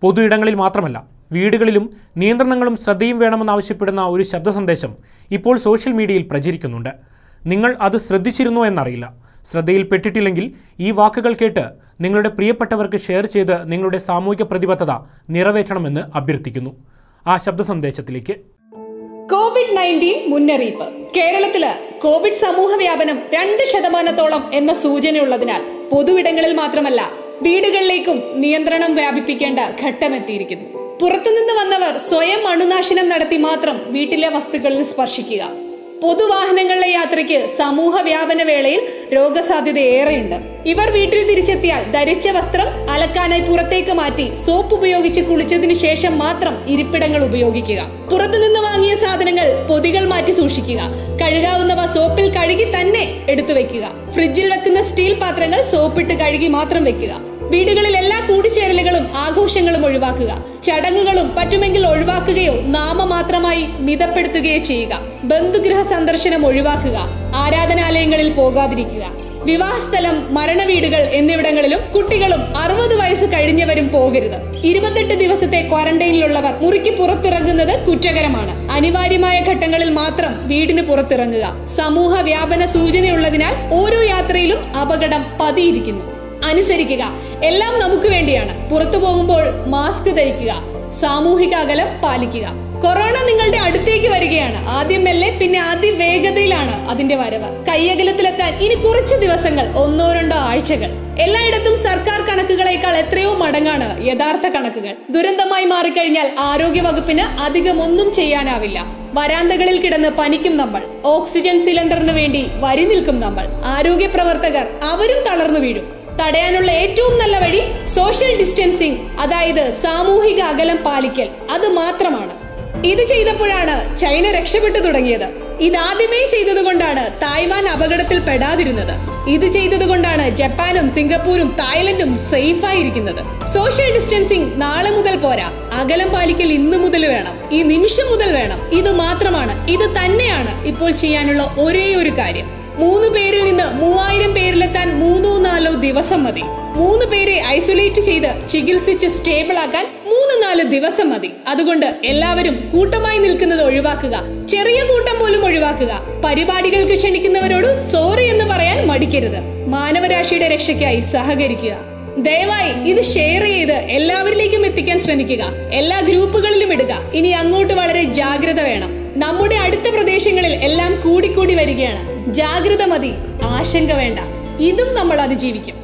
പൊതു ഇടങ്ങളിൽ മാത്രമല്ല, വീടുകളിലും നിയന്ത്രണങ്ങളും ശ്രദ്ധയും വേണമെന്നാവശ്യപ്പെടുന്ന ഒരു ശബ്ദ സന്ദേശം ഇപ്പോൾ സോഷ്യൽ മീഡിയയിൽ പ്രചരിക്കുന്നുണ്ട്. നിങ്ങൾ അത് ശ്രദ്ധിച്ചിരുന്നോ എന്നറിയില്ല. ശ്രദ്ധയിൽപ്പെട്ടിട്ടില്ലെങ്കിൽ ഈ വാക്കുകൾ കേട്ട് നിങ്ങളുടെ പ്രിയപ്പെട്ടവർക്ക് ഷെയർ ചെയ്ത് നിങ്ങളുടെ സാമൂഹിക പ്രതിബദ്ധത നിറവേറ്റണമെന്ന് അഭ്യർത്ഥിക്കുന്നു. ആ ശബ്ദ സന്ദേശത്തിലേക്ക്. COVID-19 മുന്നറിയിപ്പ്. കേരളത്തില് കോവിഡ് സമൂഹ വ്യാപനം 2% എന്ന സൂചനയുള്ളതിനാൽ പൊതുവിടങ്ങളിൽ മാത്രമല്ല വീടുകളിലേക്കും നിയന്ത്രണം വ്യാപിപ്പിക്കേണ്ട ഘട്ടമെത്തിയിരിക്കുന്നു. പുറത്തുനിന്ന് വന്നവർ സ്വയം അണുനാശനം നടത്തി മാത്രം വീട്ടിലെ വസ്തുക്കളിൽ സ്പർശിക്കുക. പൊതുവാഹനങ്ങളിലെ യാത്രയ്ക്ക് സമൂഹ വ്യാപന വേളയിൽ രോഗസാധ്യത ഏറെയുണ്ട്. ഇവർ വീട്ടിൽ തിരിച്ചെത്തിയാൽ ധരിച്ച വസ്ത്രം അലക്കാനായി പുറത്തേക്ക് മാറ്റി സോപ്പ് ഉപയോഗിച്ച് കുളിച്ചതിനു ശേഷം മാത്രം ഇരിപ്പിടങ്ങൾ ഉപയോഗിക്കുക. പുറത്തുനിന്ന് വാങ്ങിയ സാധനങ്ങൾ പൊതികൾ മാറ്റി സൂക്ഷിക്കുക. കഴുകാവുന്നവ സോപ്പിൽ കഴുകി തന്നെ എടുത്തു വെക്കുക. ഫ്രിഡ്ജിൽ വെക്കുന്ന സ്റ്റീൽ പാത്രങ്ങൾ സോപ്പിട്ട് കഴുകി മാത്രം വെക്കുക. വീടുകളിൽ എല്ലാ കൂടിച്ചേരലുകളും ആഘോഷങ്ങളും ഒഴിവാക്കുക. ചടങ്ങുകളും പറ്റുമെങ്കിൽ ഒഴിവാക്കുകയോ നാമമാത്രമായി മിതപ്പെടുത്തുകയോ ചെയ്യുക. ബന്ധുഗൃഹ സന്ദർശനം ഒഴിവാക്കുക. ആരാധനാലയങ്ങളിൽ പോകാതിരിക്കുക. വിവാഹസ്ഥലം, മരണവീടുകൾ എന്നിവിടങ്ങളിലും കുട്ടികളും 60 വയസ്സ് കഴിഞ്ഞവരും പോകരുത്. 28 ദിവസത്തെ ക്വാറന്റൈനിലുള്ളവർ മുറിക്ക് പുറത്തിറങ്ങുന്നത് കുറ്റകരമാണ്. അനിവാര്യമായ ഘട്ടങ്ങളിൽ മാത്രം വീടിന് പുറത്തിറങ്ങുക. സമൂഹ വ്യാപന സൂചനയുള്ളതിനാൽ ഓരോ യാത്രയിലും അപകടം പതിയിരിക്കുന്നു. അനുസരിക്കുക. എല്ലാം നമുക്ക് വേണ്ടിയാണ്. പുറത്തു പോകുമ്പോൾ മാസ്ക് ധരിക്കുക. സാമൂഹിക അകലം പാലിക്കുക. കൊറോണ നിങ്ങളുടെ അടുത്തേക്ക് വരികയാണ്. ആദ്യം മെല്ലെ, പിന്നെ അതിവേഗതയിലാണ് അതിന്റെ വരവ്. കൈയകലത്തിലെത്താൻ ഇനി കുറച്ച് ദിവസങ്ങൾ, 1-2 ആഴ്ചകൾ. എല്ലായിടത്തും സർക്കാർ കണക്കുകളേക്കാൾ എത്രയോ മടങ്ങാണ് യഥാർത്ഥ കണക്കുകൾ. ദുരന്തമായി മാറിക്കഴിഞ്ഞാൽ ആരോഗ്യ വകുപ്പിന് അധികം ഒന്നും ചെയ്യാനാവില്ല. വരാന്തകളിൽ കിടന്ന് പനിക്കും നമ്മൾ. ഓക്സിജൻ സിലിണ്ടറിന് വേണ്ടി വരി നിൽക്കും നമ്മൾ. ആരോഗ്യ പ്രവർത്തകർ അവരും തളർന്നു വീഴും. തടയാനുള്ള ഏറ്റവും നല്ല വഴി സോഷ്യൽ ഡിസ്റ്റൻസിങ്, അതായത് സാമൂഹിക അകലം പാലിക്കൽ. അത് മാത്രമാണ്. ഇത് ചെയ്തപ്പോഴാണ് ചൈന രക്ഷപ്പെട്ടു തുടങ്ങിയത്. ഇതാദ്യമേ ചെയ്തതുകൊണ്ടാണ് തായ്വാൻ അപകടത്തിൽ പെടാതിരുന്നത്. ഇത് ചെയ്തതുകൊണ്ടാണ് ജപ്പാനും സിംഗപ്പൂരും തായ്ലൻഡും സേഫായിരിക്കുന്നത്. സോഷ്യൽ ഡിസ്റ്റൻസിങ് നാളെ മുതൽ പോരാ. അകലം പാലിക്കൽ ഇന്നു മുതൽ വേണം. ഈ നിമിഷം മുതൽ വേണം. ഇത് മാത്രമാണ്, ഇത് തന്നെയാണ് ഇപ്പോൾ ചെയ്യാനുള്ള ഒരേ ഒരു കാര്യം. 3 പേരിൽ നിന്ന് 3000 പേരിലെത്താൻ 3-4 ദിവസം മതി. 3 പേരെ ഐസൊലേറ്റ് ചെയ്ത് ചികിത്സിച്ച് സ്റ്റേബിൾ ആക്കാൻ 3-4 ദിവസം മതി. അതുകൊണ്ട് എല്ലാവരും കൂട്ടമായി നിൽക്കുന്നത് ഒഴിവാക്കുക. ചെറിയ കൂട്ടം പോലും ഒഴിവാക്കുക. പരിപാടികൾക്ക് ക്ഷണിക്കുന്നവരോട് സോറി എന്ന് പറയാൻ മടിക്കരുത്. മാനവരാശിയുടെ രക്ഷയ്ക്കായി സഹകരിക്കുക. ദയവായി ഇത് ഷെയർ ചെയ്ത് എല്ലാവരിലേക്കും എത്തിക്കാൻ ശ്രമിക്കുക. എല്ലാ ഗ്രൂപ്പുകളിലും ഇടുക. ഇനി അങ്ങോട്ട് വളരെ ജാഗ്രത വേണം. നമ്മുടെ അടുത്ത പ്രദേശങ്ങളിൽ എല്ലാം കൂടിക്കൂടി വരികയാണ്. ജാഗ്രത മതി, ആശങ്ക വേണ്ട. ഇതും നമ്മൾ അതിജീവിക്കും.